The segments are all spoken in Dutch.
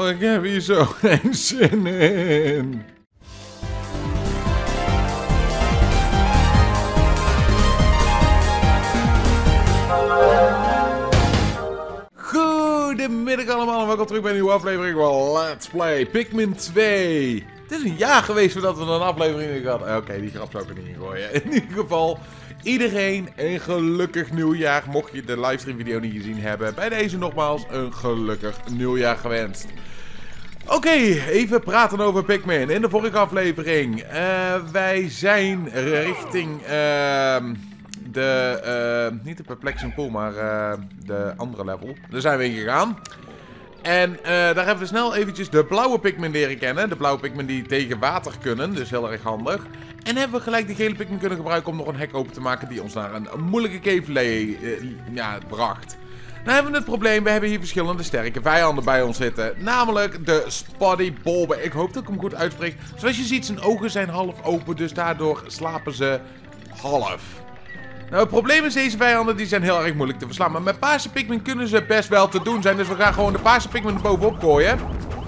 Oh, ik heb hier zo geen zin in. Goedemiddag allemaal en welkom terug bij een nieuwe aflevering van Let's Play Pikmin 2. Het is een jaar geweest voordat we een aflevering hebben gehad. Oké, die grap zou ik er niet in gooien. In ieder geval, iedereen een gelukkig nieuwjaar. Mocht je de livestream video niet gezien hebben, bij deze nogmaals een gelukkig nieuwjaar gewenst. Oké, even praten over Pikmin. In de vorige aflevering, wij zijn richting niet de Perplexing Pool, maar de andere level. Daar zijn we in gegaan. En daar hebben we snel eventjes de blauwe Pikmin leren kennen. De blauwe Pikmin die tegen water kunnen, dus heel erg handig. En hebben we gelijk de gele Pikmin kunnen gebruiken om nog een hek open te maken die ons naar een moeilijke cave bracht. Nou hebben we het probleem, we hebben hier verschillende sterke vijanden bij ons zitten. Namelijk de Spotty Bulber. Ik hoop dat ik hem goed uitspreek. Zoals je ziet, zijn ogen zijn half open, dus daardoor slapen ze half. Nou, het probleem is, deze vijanden die zijn heel erg moeilijk te verslaan. Maar met paarse Pikmin kunnen ze best wel te doen zijn. Dus we gaan gewoon de paarse Pikmin er bovenop gooien.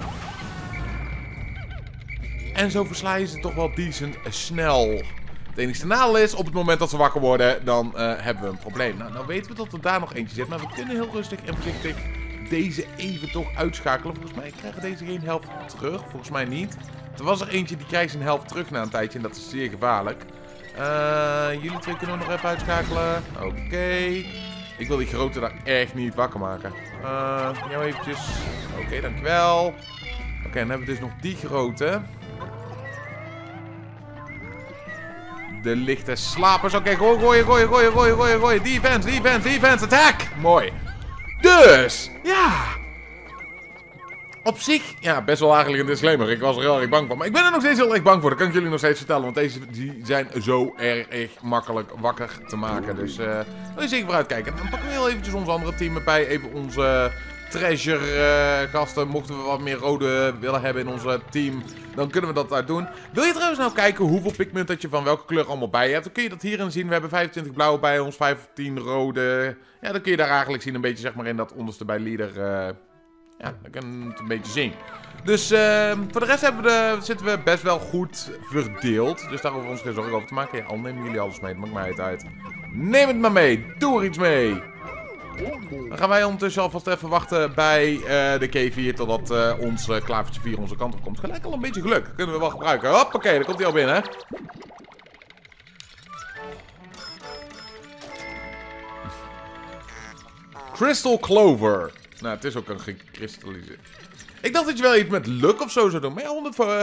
En zo versla je ze toch wel decent snel. Het enige nadeel is, op het moment dat ze wakker worden, dan hebben we een probleem. Nou weten we dat er daar nog eentje zit. Maar we kunnen heel rustig en voorzichtig deze even toch uitschakelen. Volgens mij krijgen deze geen helft terug. Volgens mij niet. Er was er eentje die krijgt zijn helft terug na een tijdje. En dat is zeer gevaarlijk. Jullie twee kunnen we nog even uitschakelen. Oké. Ik wil die grote daar echt niet wakker maken. Jou eventjes. Oké, dankjewel. Oké, dan hebben we dus nog die grote. De lichte slapers. Oké, gooien. Defense, attack. Mooi. Dus, ja. Op zich, ja, best wel eigenlijk een disclaimer. Ik was er heel erg bang voor. Maar ik ben er nog steeds heel erg bang voor. Dat kan ik jullie nog steeds vertellen. Want deze die zijn zo erg makkelijk wakker te maken. Dus wil je zeker vooruit kijken. Dan pakken we heel eventjes onze andere team erbij. Even onze treasure gasten. Mochten we wat meer rode willen hebben in onze team, dan kunnen we dat daar doen. Wil je trouwens nou kijken hoeveel Pikmin dat je van welke kleur allemaal bij hebt? Dan kun je dat hierin zien. We hebben 25 blauwe bij ons, 15 rode. Ja, dan kun je daar eigenlijk zien een beetje zeg maar in dat onderste bij leader. Ja, dan kan je het een beetje zien. Dus voor de rest zitten we best wel goed verdeeld. Dus daar hoeven we ons geen zorgen over te maken. Ja, al nemen jullie alles mee, dat maakt mij het uit. Neem het maar mee, doe er iets mee. Dan gaan wij ondertussen alvast even wachten bij de cave hier totdat ons klavertje 4 onze kant op komt. Gelijk al een beetje geluk, kunnen we wel gebruiken. Hoppakee, daar komt hij al binnen. Crystal Clover. Nou, het is ook een gekristalliseerd. Ik dacht dat je wel iets met luck of zo zou doen. Maar ja,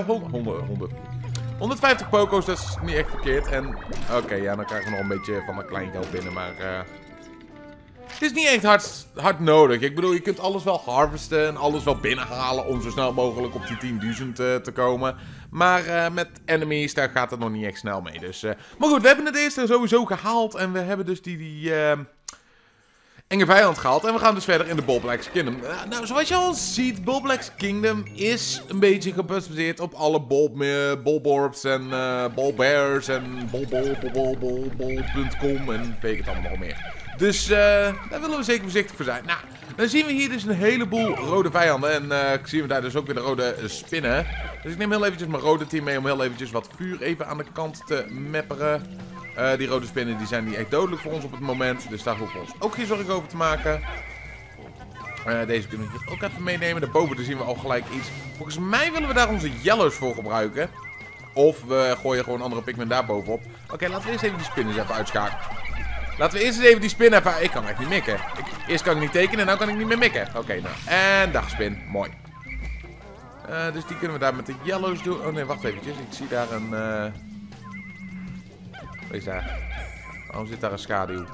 150 poko's, dat is niet echt verkeerd. En oké, ja, dan krijgen we nog een beetje van een klein geld binnen. Maar het is niet echt hard nodig. Ik bedoel, je kunt alles wel harvesten en alles wel binnenhalen om zo snel mogelijk op die 10.000 te komen. Maar met enemies, daar gaat het nog niet echt snel mee. Dus, maar goed, we hebben het eerste sowieso gehaald. En we hebben dus die enge vijand gehaald. En we gaan dus verder in de Bulblax Kingdom. Nou, zoals je al ziet, Bulblax Kingdom is een beetje gebaseerd op alle Bulborbs en Bulbears en Bulbol.com en weet ik het allemaal nog meer. Dus daar willen we zeker voorzichtig voor zijn. Nou, dan zien we hier dus een heleboel rode vijanden. En zien we daar dus ook weer de rode spinnen. Dus ik neem heel eventjes mijn rode team mee om heel eventjes wat vuur even aan de kant te mepperen. Die rode spinnen die zijn niet echt dodelijk voor ons op het moment. Dus daar hoeven we ons ook geen zorgen over te maken. Deze kunnen we ook even meenemen. Daarboven zien we al gelijk iets. Volgens mij willen we daar onze yellows voor gebruiken. Of we gooien gewoon andere Pikmin daar bovenop. Oké, laten we eerst even die spinnen even uitschakelen. Laten we eerst eens even die spin even... Ik kan echt niet mikken. Eerst kan ik niet tekenen en nu kan ik niet meer mikken. Oké, nou. En dag spin. Mooi. Dus die kunnen we daar met de yellows doen. Oh nee, wacht eventjes. Ik zie daar een... Wees daar. Waarom zit daar een schaduw?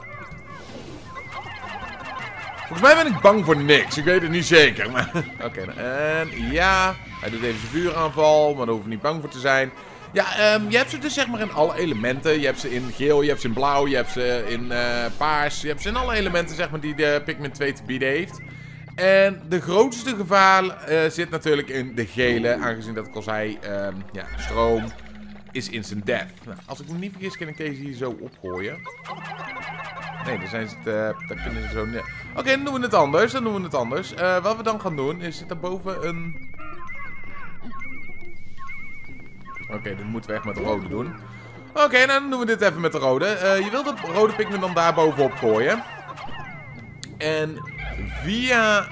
Volgens mij ben ik bang voor niks. Ik weet het niet zeker. Maar... Oké, nou. En ja. Hij doet even zijn vuuraanval. Maar daar hoeven we niet bang voor te zijn. Ja, je hebt ze dus zeg maar in alle elementen. Je hebt ze in geel, je hebt ze in blauw, je hebt ze in paars. Je hebt ze in alle elementen zeg maar die de Pikmin 2 te bieden heeft. En de grootste gevaar zit natuurlijk in de gele. Aangezien dat ik al zei, ja, stroom is instant death. Nou, als ik me niet vergis kan ik deze hier zo opgooien. Nee, dan zijn ze dan kunnen ze zo... Oké, dan doen we het anders. Wat we dan gaan doen is, zit daarboven een... Oké, dit moeten we echt met de rode doen. Oké, nou dan doen we dit even met de rode. Je wilt de rode Pikmin dan daar bovenop gooien. En via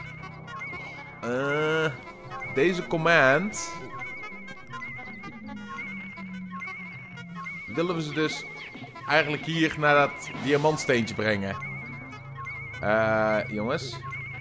deze command willen we ze dus eigenlijk hier naar dat diamantsteentje brengen. Jongens.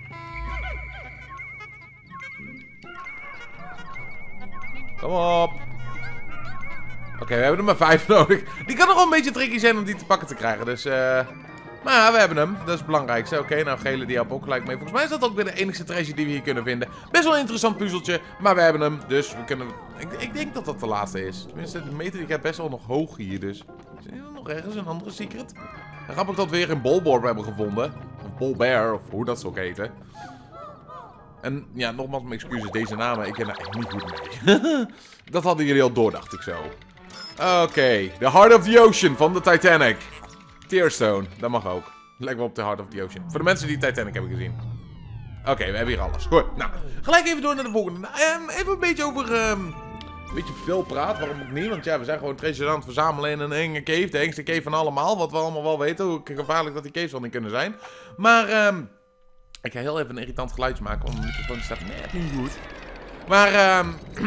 Kom op. Oké, we hebben er maar 5 nodig. Die kan nog wel een beetje tricky zijn om die te pakken te krijgen. Dus, maar ja, we hebben hem. Dat is het belangrijkste. Oké, nou, gele die helpt ook gelijk mee. Volgens mij is dat ook weer de enige treasure die we hier kunnen vinden. Best wel een interessant puzzeltje. Maar we hebben hem. Dus we kunnen... Ik denk dat dat de laatste is. Tenminste, de meter die gaat best wel nog hoog hier. Dus is er nog ergens een andere secret? Grappig dat we weer een Bolborb hebben gevonden. Of Bolbear, of hoe dat ze ook heten. En ja, nogmaals mijn excuses. Deze namen, ik ken daar echt niet goed mee. Dat hadden jullie al door, dacht ik zo. Oké, The Heart of the Ocean van de Titanic. Tearstone, dat mag ook. Lijkt wel op The Heart of the Ocean. Voor de mensen die Titanic hebben gezien. Oké, we hebben hier alles. Goed, nou, gelijk even door naar de volgende. Even een beetje over... een beetje veel praat, waarom ook niet? Want ja, we zijn gewoon treasure aan het verzamelen in een enge cave. De engste cave van allemaal, wat we allemaal wel weten. Hoe gevaarlijk dat die caves wel niet kunnen zijn. Maar, ik ga heel even een irritant geluidje maken, want mijn microfoon staat net niet goed. Maar,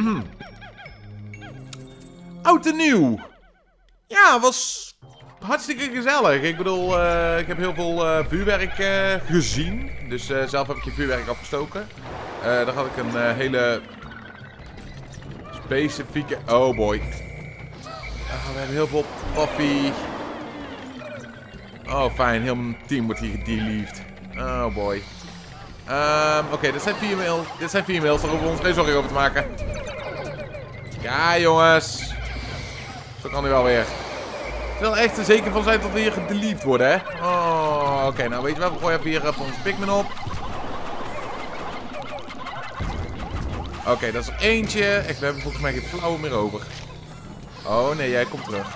oud en nieuw. Ja, was hartstikke gezellig. Ik bedoel, ik heb heel veel vuurwerk gezien. Dus zelf heb ik je vuurwerk afgestoken. Daar had ik een hele specifieke... Oh boy. We hebben heel veel Puffy. Oh fijn, heel mijn team wordt hier gedeliefd. Oh boy. Oké, dit zijn 4 mails. Dit zijn 4 mails, daar hoeven we ons geen zorgen over te maken. Ja, jongens. Zo kan hij wel weer. Ik wil echt er zeker van zijn dat we hier gedeliefd worden, hè. Oh, oké, nou weet je wat, we gooien even hier voor onze Pikmin op. Oké, dat is er eentje. Echt, we hebben volgens mij geen flauw meer over. Oh nee, jij komt terug.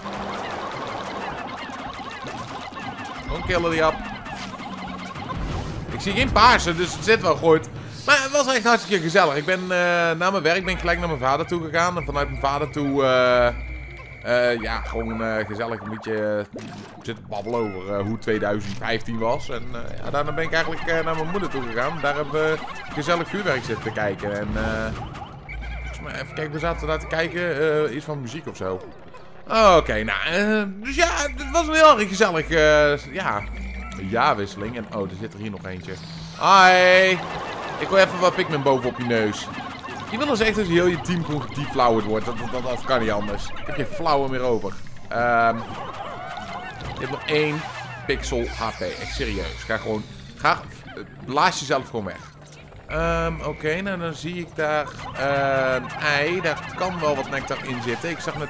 Gewoon killen die op. Ik zie geen paarse, dus het zit wel goed. Maar het was echt hartstikke gezellig. Ik ben na mijn werk gelijk naar mijn vader toe gegaan. En vanuit mijn vader toe, ja, gewoon gezellig een beetje zitten babbelen over hoe 2015 was. En ja, daarna ben ik eigenlijk naar mijn moeder toe gegaan. Daar hebben we gezellig vuurwerk zitten kijken. En volgens mij, even kijken, we zaten daar te kijken, iets van muziek of zo. Oké, nou, dus ja, het was wel heel erg gezellig, ja, jaarwisseling. En oh, er zit er hier nog eentje. Hi! Ik wil even wat Pikmin bovenop je neus. Je wil dus echt dat heel je team gewoon gedeflowerd wordt. Dat kan niet anders. Ik heb geen flauwe meer over. Je hebt nog 1 pixel HP. Echt serieus. Ga blaas jezelf gewoon weg. Oké, nou dan zie ik daar een ei. Daar kan wel wat nectar in zitten. Ik zag net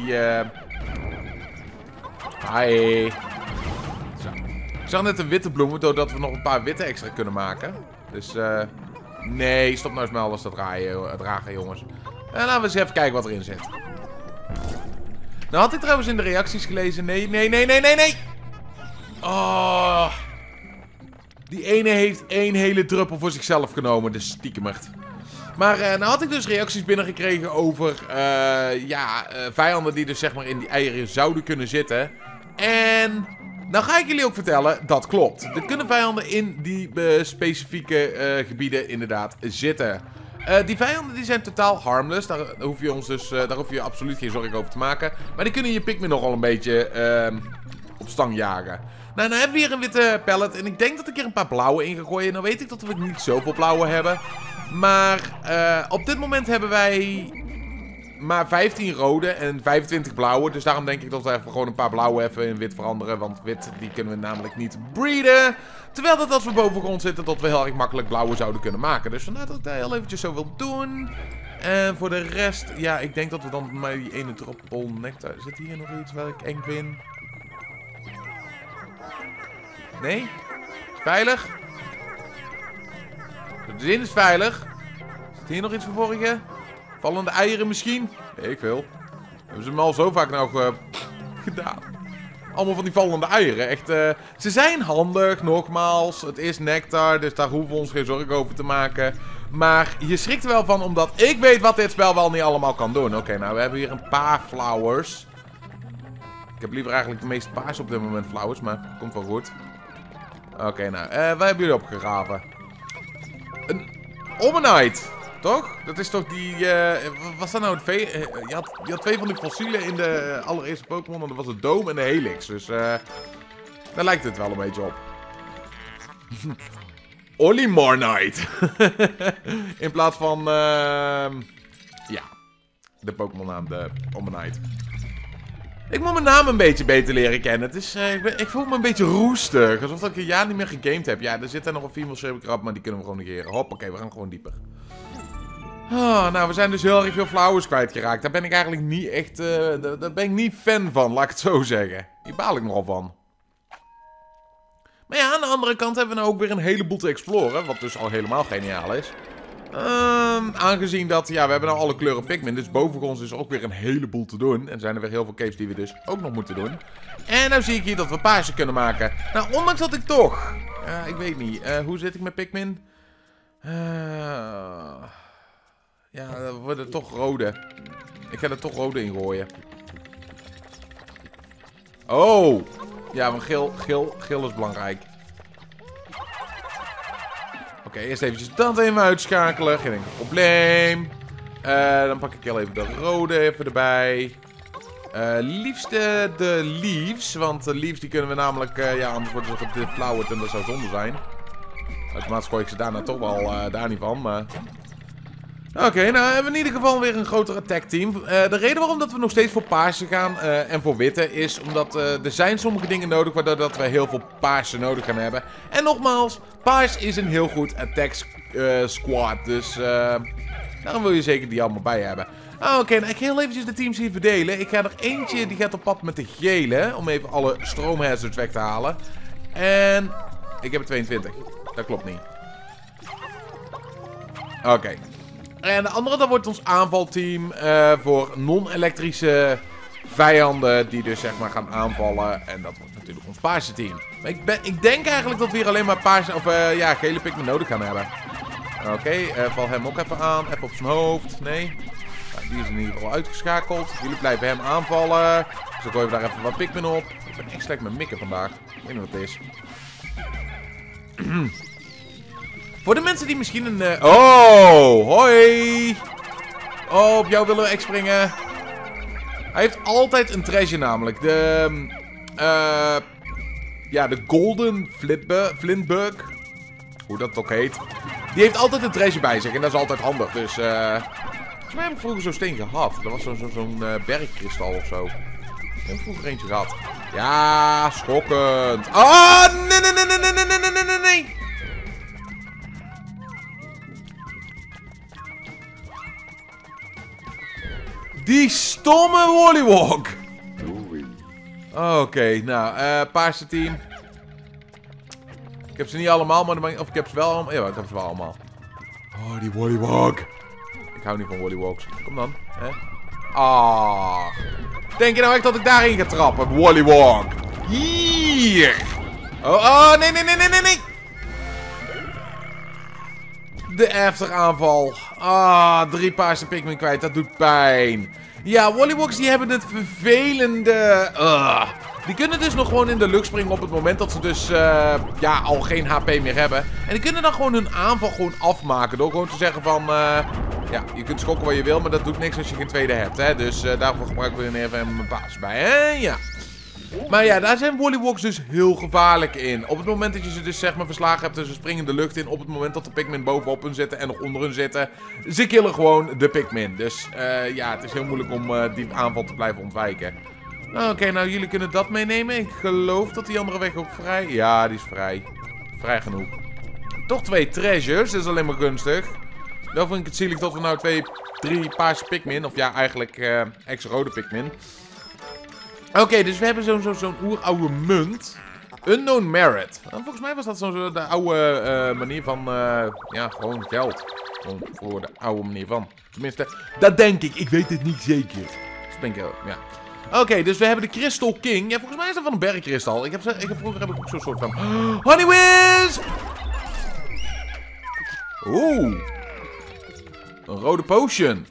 Hi. Zo. Ik zag net de witte bloemen, doordat we nog een paar witte extra kunnen maken. Dus, nee, stop nou eens met alles te dragen, jongens. En laten we eens even kijken wat erin zit. Nou had ik trouwens in de reacties gelezen. Nee. Oh. Die ene heeft 1 hele druppel voor zichzelf genomen. Dus stiekemert. Maar nou had ik dus reacties binnengekregen over vijanden die dus zeg maar in die eieren zouden kunnen zitten. En nou ga ik jullie ook vertellen, dat klopt. Er kunnen vijanden in die specifieke gebieden inderdaad zitten. Die vijanden die zijn totaal harmless. Daar hoef je absoluut geen zorgen over te maken. Maar die kunnen je Pikmin nogal een beetje op stang jagen. Nou, dan hebben we hier een witte pallet. En ik denk dat ik hier een paar blauwe in ga gooien. Nou weet ik dat we niet zoveel blauwe hebben. Maar op dit moment hebben wij maar 15 rode en 25 blauwe. Dus daarom denk ik dat we even gewoon een paar blauwe even in wit veranderen. Want wit, die kunnen we namelijk niet breeden. Terwijl dat als we bovengrond zitten, dat we heel erg makkelijk blauwe zouden kunnen maken. Dus vandaar dat ik dat heel eventjes zo wil doen. En voor de rest, ja, ik denk dat we dan maar die ene druppel nectar... Zit hier nog iets waar ik eng vind? Nee? Veilig? De zin is veilig. Zit hier nog iets verborgen? Vallende eieren misschien? Nee, ik wil. Hebben ze hem al zo vaak nou gedaan. Allemaal van die vallende eieren. Echt, ze zijn handig, nogmaals. Het is nectar, dus daar hoeven we ons geen zorgen over te maken. Maar je schrikt er wel van, omdat ik weet wat dit spel wel niet allemaal kan doen. Oké, nou, we hebben hier een paar flowers. Ik heb liever eigenlijk de meeste paars op dit moment flowers, maar komt wel goed. Oké, nou, waar hebben jullie opgegraven? Een Omanyte, toch? Dat is toch die, was dat nou het je had twee van die fossielen in de allereerste Pokémon, en dat was het Dome en de Helix. Dus, daar lijkt het wel een beetje op. Olimornite. In plaats van, ja, de Pokémon naam, de Omanyte. Ik moet mijn naam een beetje beter leren kennen. Het is, ik voel me een beetje roestig. Alsof ik een jaar niet meer gegamed heb. Ja, er zit er nog een female Cerebrab, maar die kunnen we gewoon negeren. Hoppakee, we gaan gewoon dieper. Nou, we zijn dus heel erg veel flowers kwijtgeraakt. Daar ben ik eigenlijk niet echt, daar ben ik niet fan van, laat ik het zo zeggen. Hier baal ik nogal van. Maar ja, aan de andere kant hebben we nou ook weer een heleboel te exploren. Wat dus al helemaal geniaal is. Aangezien dat, ja, we hebben nou alle kleuren Pikmin. Dus boven ons is er ook weer een heleboel te doen. En zijn er weer heel veel caves die we dus ook nog moeten doen. En nou zie ik hier dat we paarse kunnen maken. Nou, ondanks dat ik toch... ik weet niet. Hoe zit ik met Pikmin? Ja, dat worden toch rode. Ik ga er toch rode in gooien. Oh! Ja, maar geel is belangrijk. Oké, eerst eventjes dat even uitschakelen. Geen enkel probleem. Dan pak ik heel even de rode even erbij. Liefst de leaves. Want de leaves die kunnen we namelijk... ja, anders worden ze geflauwerd en dat zou zonde zijn. Automatisch gooi ik ze daarna toch wel daar niet van, maar... Oké, nou hebben we in ieder geval weer een groter attack team. De reden waarom dat we nog steeds voor paarse gaan en voor witte is omdat er zijn sommige dingen nodig waardoor dat we heel veel paarse nodig gaan hebben. En nogmaals, paars is een heel goed attack squad, dus daarom wil je zeker die allemaal bij hebben. Oké, nou, ik ga heel eventjes de teams hier verdelen. Ik ga er eentje, die gaat op pad met de gele, om even alle stroomhazards weg te halen. En ik heb er 22, dat klopt niet. Oké. En de andere, dat wordt ons aanvalteam voor non-elektrische vijanden die dus zeg maar gaan aanvallen. En dat wordt natuurlijk ons paarse team. Maar ik denk eigenlijk dat we hier alleen maar paarse, of ja, gele Pikmin nodig gaan hebben. Oké, val hem ook even aan. Even op zijn hoofd. Nee. Nou, die is in ieder geval uitgeschakeld. Jullie blijven hem aanvallen. Dus dan gooien we daar even wat Pikmin op. Ik ben echt slecht met mikken vandaag. Ik weet niet wat het is. Voor de mensen die misschien een... Oh, hoi! Oh, op jou willen we echt springen. Hij heeft altijd een treasure namelijk. De... ja, de Golden Flintbug. Hoe dat ook heet. Die heeft altijd een treasure bij zich. En dat is altijd handig. Dus, volgens mij heb ik vroeger zo'n steen gehad. Dat was zo'n bergkristal of zo. Ik heb vroeger eentje gehad. Ja, schokkend. Oh, nee, nee, nee, nee, nee, nee, nee, nee, nee. Die stomme Wollywog. Oké, nou, paarse team. Ik heb ze niet allemaal, maar of ik heb ze wel allemaal. Ja, ik heb ze wel allemaal. Oh, die Wollywog. Ik hou niet van Wollywogs. Kom dan, hè. Ah. Denk je nou echt dat ik daarin ga trappen? Wollywog. Hier. Oh, nee, nee, nee, nee, nee, nee. De afteraanval. Ah, 3 paarse Pikmin kwijt. Dat doet pijn. Ja, Wollywogs die hebben het vervelende... Die kunnen dus nog gewoon in de lucht springen op het moment dat ze dus ja, al geen HP meer hebben. En die kunnen dan gewoon hun aanval gewoon afmaken. Door gewoon te zeggen van... ja, je kunt schokken wat je wil, maar dat doet niks als je geen tweede hebt. Hè? Dus daarvoor gebruiken we er even een paas bij. Hè? Ja. Maar ja, daar zijn Wollywogs dus heel gevaarlijk in. Op het moment dat je ze dus zeg maar verslagen hebt en ze springen de lucht in. Op het moment dat de Pikmin bovenop hun zitten en nog onder hun zitten. Ze killen gewoon de Pikmin. Dus ja, het is heel moeilijk om die aanval te blijven ontwijken. Oké, nou jullie kunnen dat meenemen. Ik geloof dat die andere weg ook vrij... Ja, die is vrij. Vrij genoeg. Toch 2 treasures, dat is alleen maar gunstig. Wel vind ik het zielig dat we nou 3 paarse Pikmin, of ja, eigenlijk ex-rode Pikmin. Oké, dus we hebben zo'n oeroude munt. Unknown Merit. Volgens mij was dat de oude manier van, ja, gewoon geld. Gewoon voor de oude manier van. Tenminste, dat denk ik. Ik weet het niet zeker. Dus denk ik, ja. Oké, dus we hebben de Crystal King. Ja, volgens mij is dat van een bergkristal. Vroeger heb ik ook zo'n soort van... Honeywisp! Oeh. Een rode potion.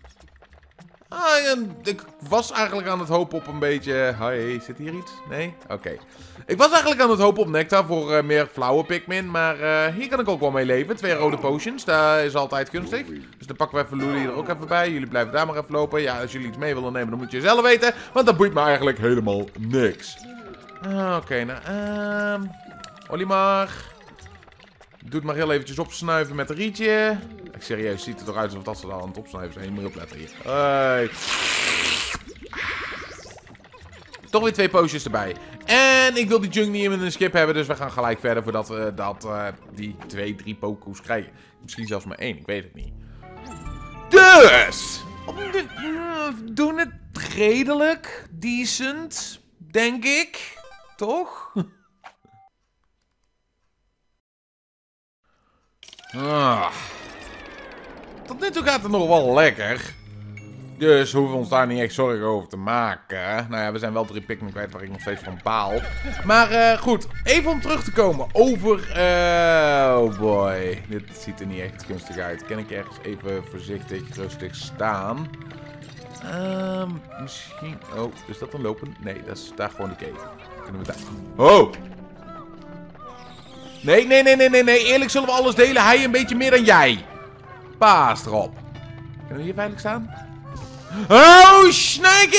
Ik was eigenlijk aan het hopen op een beetje... Hoi, zit hier iets? Nee? Oké. Ik was eigenlijk aan het hopen op nectar voor meer flauwe Pikmin. Maar hier kan ik ook wel mee leven. 2 rode potions, dat is altijd gunstig. Dus dan pakken we even Luli er ook even bij. Jullie blijven daar maar even lopen. Ja, als jullie iets mee willen nemen, dan moet je zelf weten. Want dat boeit me eigenlijk helemaal niks. Oké, nou... Olimar... Doe het maar heel eventjes opsnuiven met een rietje. Serieus, ziet het eruit alsof dat ze al aan het opsnuiven zijn. Je moet opletten hier. Hey. Toch weer 2 potions erbij. En ik wil die junk niet in een skip hebben. Dus we gaan gelijk verder voordat we die 2-3 pokoes krijgen. Misschien zelfs maar 1, ik weet het niet. Dus! We doen het redelijk. Decent. Denk ik. Toch? Tot nu toe gaat het nog wel lekker. Dus hoeven we ons daar niet echt zorgen over te maken. Nou ja, we zijn wel 3 Pikmin kwijt waar ik nog steeds van baal. Maar goed, even om terug te komen over... oh boy, dit ziet er niet echt gunstig uit. Kan ik ergens even voorzichtig, rustig staan? Misschien... Oh, is dat een lopen? Nee, dat is daar gewoon de cave. Kunnen we daar... Oh! Nee. Eerlijk zullen we alles delen. Hij een beetje meer dan jij. Paas erop. Kunnen we hier veilig staan? Oh, Snaky!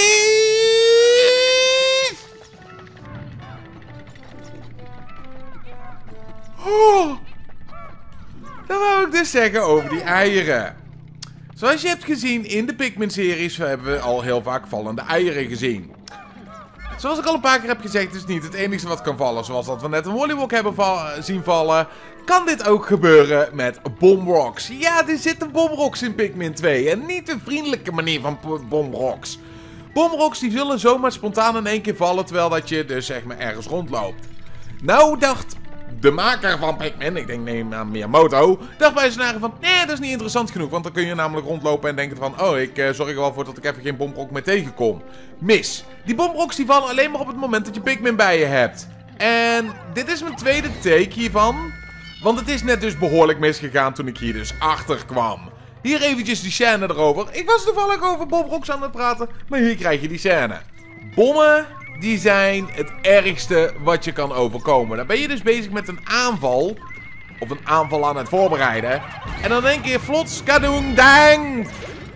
Oh. Dat wou ik dus zeggen over die eieren. Zoals je hebt gezien in de Pikmin-series hebben we al heel vaak vallende eieren gezien. Zoals ik al een paar keer heb gezegd, is niet het enige wat kan vallen. Zoals dat we net een Wollywog hebben zien vallen, kan dit ook gebeuren met Bomrocks. Ja, er zitten Bomrocks in Pikmin 2 en niet de vriendelijke manier van Bomrocks. Bomrocks die zullen zomaar spontaan in één keer vallen, terwijl dat je dus zeg maar ergens rondloopt. Nou dacht de maker van Pikmin, ik denk neem aan Miyamoto, dacht bij zijn eigen van, nee, dat is niet interessant genoeg. Want dan kun je namelijk rondlopen en denken van, oh, ik zorg er wel voor dat ik even geen Bomrock meer tegenkom. Mis. Die Bomrocks die vallen alleen maar op het moment dat je Pikmin bij je hebt. En dit is mijn tweede take hiervan. Want het is net dus behoorlijk misgegaan toen ik hier dus achter kwam. Hier eventjes die scène erover. Ik was toevallig over Bomrocks aan het praten, maar hier krijg je die scène. Bommen, die zijn het ergste wat je kan overkomen. Dan ben je dus bezig met een aanval. Of een aanval aan het voorbereiden. En dan denk je, vlots, kadoeng, dang.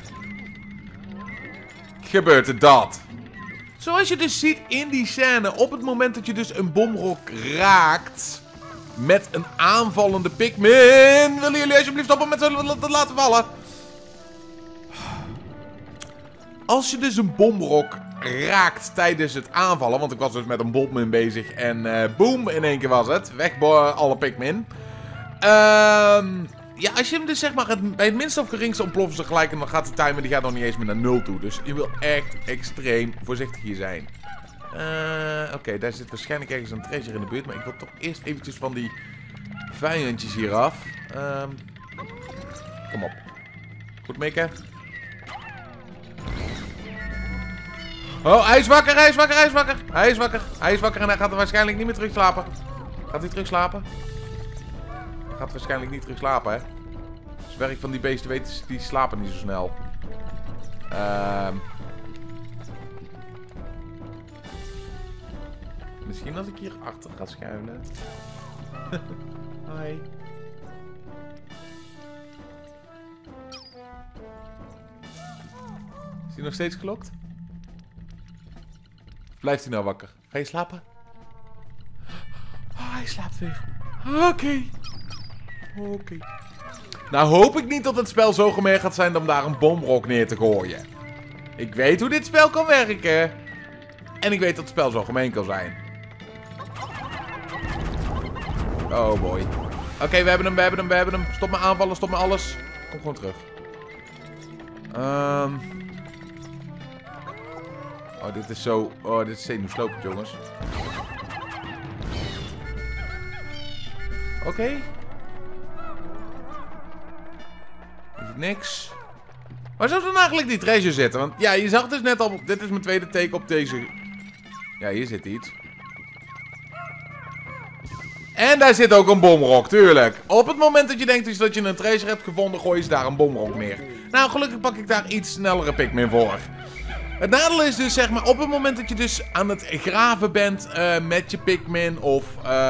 Gebeurt er dat. Zoals je dus ziet in die scène, op het moment dat je dus een Bomrock raakt met een aanvallende Pikmin. Willen jullie alsjeblieft stoppen met te laten vallen? Als je dus een Bomrock raakt tijdens het aanvallen, want ik was dus met een Bommin bezig en boom, in één keer was het. Weg alle Pikmin. Ja, als je hem dus zeg maar bij het minste of geringste ontploffen ze gelijk en dan gaat de timer die gaat nog niet eens meer naar 0 toe. Dus je wil echt extreem voorzichtig hier zijn. Oké, daar zit waarschijnlijk ergens een treasure in de buurt, maar ik wil toch eerst eventjes van die vijandjes hier af. Kom op. Goed mikken. Oh, hij is wakker, hij is wakker, hij is wakker. Hij is wakker, hij is wakker en hij gaat er waarschijnlijk niet meer terug slapen. Gaat hij terug slapen? Hij gaat waarschijnlijk niet terug slapen, hè. Het werk van die beesten weten, die slapen niet zo snel. Misschien als ik hier achter ga schuilen. Hoi. Is hij nog steeds geklokt? Blijft hij nou wakker? Ga je slapen? Oh, hij slaapt weer. Oké. Oké. Nou hoop ik niet dat het spel zo gemerkt gaat zijn om daar een Bomrock neer te gooien. Ik weet hoe dit spel kan werken. En ik weet dat het spel zo gemeen kan zijn. Oh boy. Oké, we hebben hem, we hebben hem, we hebben hem. Stop me aanvallen, stop me alles. Kom gewoon terug. Oh, dit is zo... Oh, dit is zenuwslopend, jongens. Oké. Is het niks? Waar zou dan eigenlijk die treasure zitten? Want ja, je zag dus net al... Dit is mijn tweede take op deze... Ja, hier zit iets. En daar zit ook een bomrok, tuurlijk. Op het moment dat je denkt dat je een treasure hebt gevonden, gooi je ze daar een bomrok neer. Nou, gelukkig pak ik daar iets snellere Pikmin voor. Het nadeel is dus, zeg maar, op het moment dat je dus aan het graven bent met je Pikmin of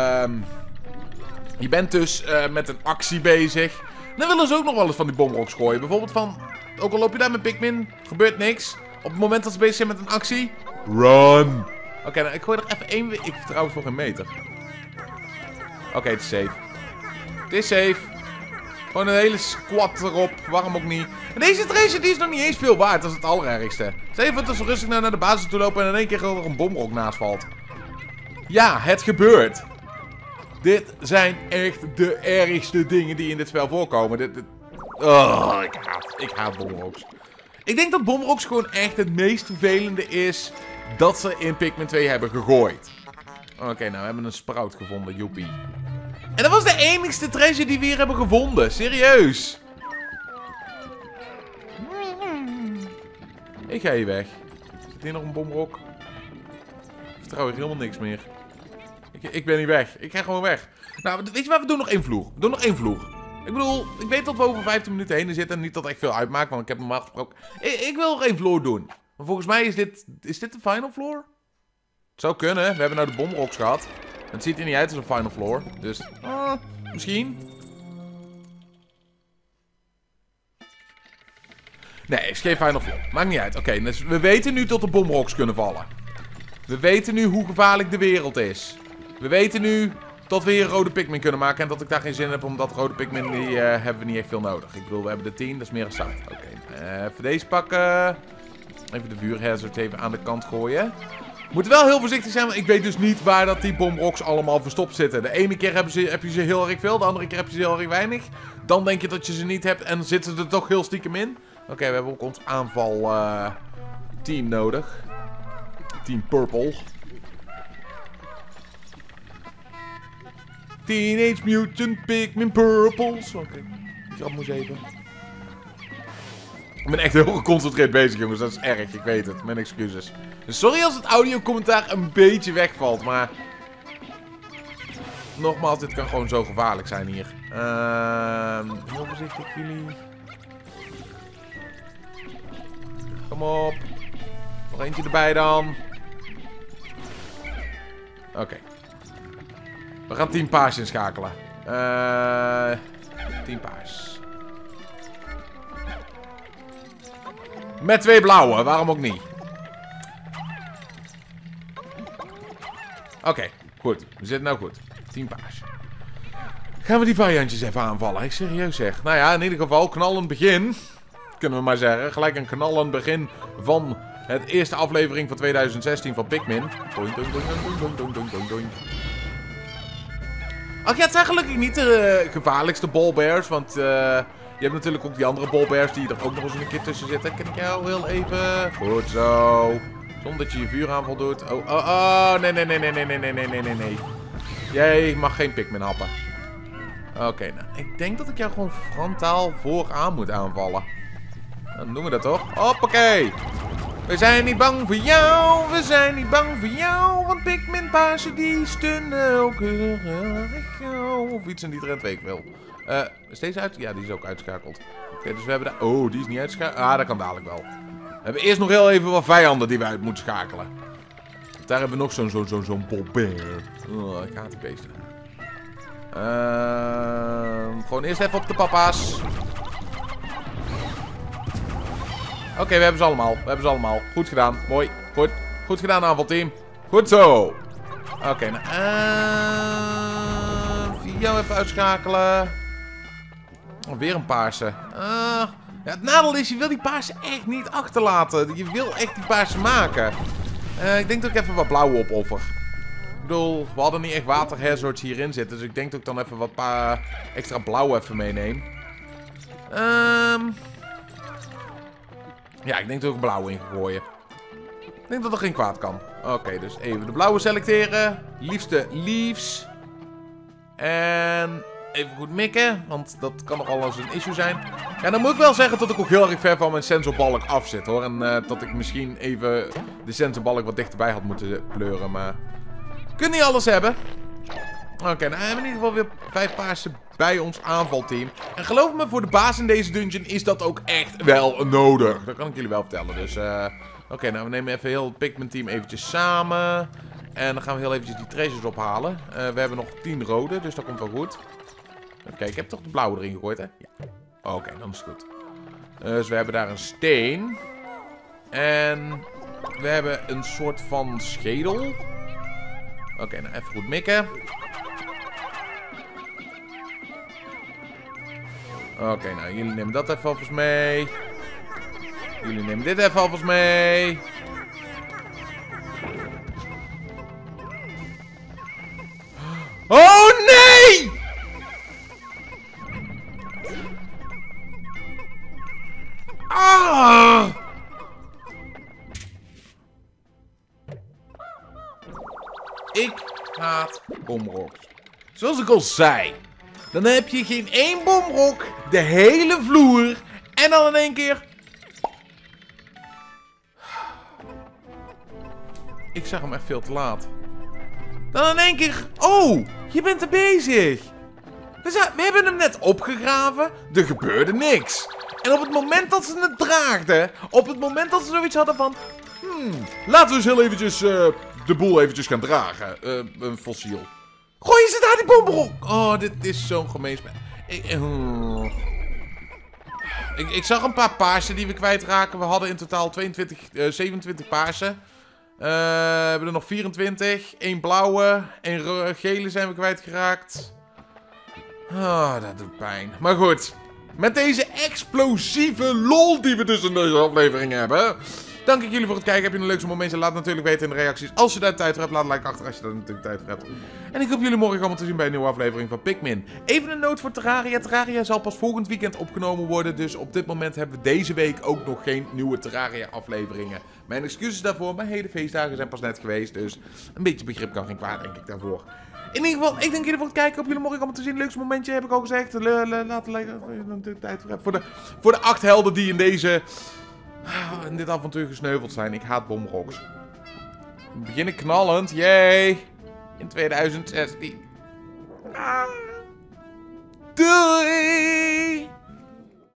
je bent dus met een actie bezig, dan willen ze ook nog wel eens van die bomroks gooien. Bijvoorbeeld van, ook al loop je daar met Pikmin, gebeurt niks. Op het moment dat ze bezig zijn met een actie, run! Oké, nou, ik gooi er even één. Ik vertrouw het voor geen meter. Oké, het is safe. Het is safe. Gewoon een hele squad erop. Waarom ook niet? En deze treasure die is nog niet eens veel waard. Dat is het allerergste. Stel even dat ze rustig naar de basis toe lopen en in één keer er een bomrok naast valt. Ja, het gebeurt. Dit zijn echt de ergste dingen die in dit spel voorkomen. Oh, ik haat bomroks. Ik denk dat bomroks gewoon echt het meest vervelende is dat ze in Pikmin 2 hebben gegooid. Oké, nou we hebben een sprout gevonden, joepie. En dat was de enigste treasure die we hier hebben gevonden, serieus. Ik ga hier weg. Zit hier nog een bomrok? Ik vertrouw hier helemaal niks meer. Ik ben niet weg. Ik ga gewoon weg. Nou, weet je wat? We doen nog één vloer. We doen nog één vloer. Ik bedoel, ik weet dat we over 15 minuten heen zitten. En niet dat het echt veel uitmaakt, want ik heb normaal gesproken. Ik wil nog één vloer doen. Maar volgens mij is dit de final floor? Het zou kunnen. We hebben nou de bomroks gehad. Het ziet er niet uit als een final floor. Dus, misschien. Nee, het is geen final floor. Maakt niet uit. Oké, dus we weten nu dat de bomroks kunnen vallen. We weten nu hoe gevaarlijk de wereld is. We weten nu dat we hier rode Pikmin kunnen maken. En dat ik daar geen zin heb, omdat rode Pikmin, die hebben we niet echt veel nodig. Ik bedoel, we hebben de 10, dat is meer dan zat. Oké, even deze pakken. Even de vuurhazard even aan de kant gooien. We moeten wel heel voorzichtig zijn, want ik weet dus niet waar dat die bomroks allemaal verstopt zitten. De ene keer heb je ze heel erg veel, de andere keer heb je ze heel erg weinig. Dan denk je dat je ze niet hebt en zitten ze er toch heel stiekem in. Oké, we hebben ook ons aanval team nodig. Team Purple. Teenage Mutant Pikmin Purples. Oké, ik grap moest even. Ik ben echt heel geconcentreerd bezig, jongens. Dat is erg, ik weet het. Mijn excuses. Dus sorry als het audiocommentaar een beetje wegvalt, maar... Nogmaals, dit kan gewoon zo gevaarlijk zijn hier. Heel voorzichtig, jullie. Kom op. Nog eentje erbij dan. Oké. We gaan team paars inschakelen. Team paars. Met 2 blauwe, waarom ook niet? Oké, goed. We zitten nou goed. Team paars. Gaan we die variantjes even aanvallen? Ik serieus zeg. Nou ja, in ieder geval knallend begin. Kunnen we maar zeggen. Gelijk een knallend begin van het eerste aflevering van 2016 van Pikmin. Doink, doink, doink, doink, doink, doink, doink, doink. Ach ja, het zijn gelukkig niet de gevaarlijkste ballbears, want je hebt natuurlijk ook die andere ballbears die er ook nog eens een keer tussen zitten. Kan ik jou heel even... Goed zo. Zonder dat je je vuuraanval doet. Oh, nee. Jij mag geen Pikmin happen. Oké, nou, ik denk dat ik jou gewoon frontaal vooraan moet aanvallen. Dan doen we dat toch? Hoppakee. We zijn niet bang voor jou, we zijn niet bang voor jou, want Pikmin paarse die stunnen ook heel erg gauw. Of iets in die trend, weet ik wel. Is deze uit? Ja, die is ook uitschakeld. Oké, dus we hebben daar... Oh, die is niet uitschakeld. Ah, dat kan dadelijk wel. We hebben eerst nog heel even wat vijanden die we uit moeten schakelen. Daar hebben we nog zo'n bobbear. Oh, ik haat die beesten. Gewoon eerst even op de papa's. Oké, we hebben ze allemaal. Goed gedaan. Mooi. Goed gedaan, aanvalteam. Goed zo. Oké, nou. Jou even uitschakelen. Oh, weer een paarse. Ja, het nadeel is, je wil die paarse echt niet achterlaten. Je wil echt die paarse maken. Ik denk dat ik even wat blauwe opoffer. Ik bedoel, we hadden niet echt waterhazards hierin zitten. Dus ik denk dat ik dan even wat extra blauw even meeneem. Ja, ik denk dat ik blauw in ga gooien. Ik denk dat er geen kwaad kan. Oké, dus even de blauwe selecteren. Liefste leaves. En even goed mikken, want dat kan nogal eens een issue zijn. Ja, dan moet ik wel zeggen dat ik ook heel erg ver van mijn sensorbalk af zit, hoor. En dat ik misschien even de sensorbalk wat dichterbij had moeten pleuren, maar... Je kunt niet alles hebben. Oké, nou hebben we in ieder geval weer 5 paarse bij ons aanvalteam. En geloof me, voor de baas in deze dungeon is dat ook echt wel nodig. Dat kan ik jullie wel vertellen. Dus, oké, nou we nemen even heel het Pikmin team eventjes samen. En dan gaan we heel eventjes die treasures ophalen. We hebben nog 10 rode, dus dat komt wel goed. Even kijken, ik heb toch de blauwe erin gegooid, hè? Ja. Oké, dan is het goed. Dus we hebben daar een steen. En we hebben een soort van schedel. Oké, nou even goed mikken. Oké, nou jullie nemen dat even alvast mee. Jullie nemen dit even alvast mee. Oh nee! Ah! Ik haat bomrocks. Zoals ik al zei. Dan heb je geen één bomrok, de hele vloer. En dan in één keer... Ik zag hem echt veel te laat. Dan in één keer... Oh, je bent er bezig. We hebben hem net opgegraven. Er gebeurde niks. En op het moment dat ze het draagden... Op het moment dat ze zoiets hadden van... laten we eens heel eventjes de boel eventjes gaan dragen. Een fossiel. Gooi ze daar die bomber op. Oh, dit is zo'n gemeen spel. Ik zag een paar paarsen die we kwijtraken. We hadden in totaal 27 paarsen. We hebben er nog 24. 1 blauwe. 1 gele zijn we kwijtgeraakt. Oh, dat doet pijn. Maar goed. Met deze explosieve lol die we dus in deze aflevering hebben... Dank ik jullie voor het kijken. Heb je een leukste momentje? Laat het natuurlijk weten in de reacties. Als je daar tijd voor hebt, laat een like achter als je daar natuurlijk tijd voor hebt. En ik hoop jullie morgen allemaal te zien bij een nieuwe aflevering van Pikmin. Even een noot voor Terraria. Terraria zal pas volgend weekend opgenomen worden. Dus op dit moment hebben we deze week ook nog geen nieuwe Terraria afleveringen. Mijn excuses daarvoor. Mijn hele feestdagen zijn pas net geweest. Dus een beetje begrip kan geen kwaad, denk ik daarvoor. In ieder geval, ik dank jullie voor het kijken. Op jullie morgen allemaal te zien. Leukste momentje heb ik al gezegd. Laat een like natuurlijk tijd voor hebben. Voor de 8 helden die in dit avontuur gesneuveld zijn. Ik haat bomrocks. We beginnen knallend. Yay. In 2016. Doei.